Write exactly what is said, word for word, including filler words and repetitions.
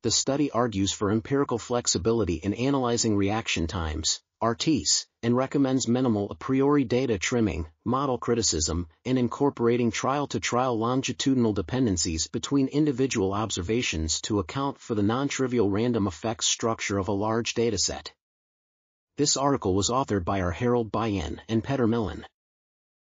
the study argues for empirical flexibility in analyzing reaction times, R Ts, and recommends minimal a priori data trimming, model criticism, and incorporating trial-to-trial longitudinal dependencies between individual observations to account for the non-trivial random effects structure of a large dataset. This article was authored by our Harald Baayen and Petar Milin.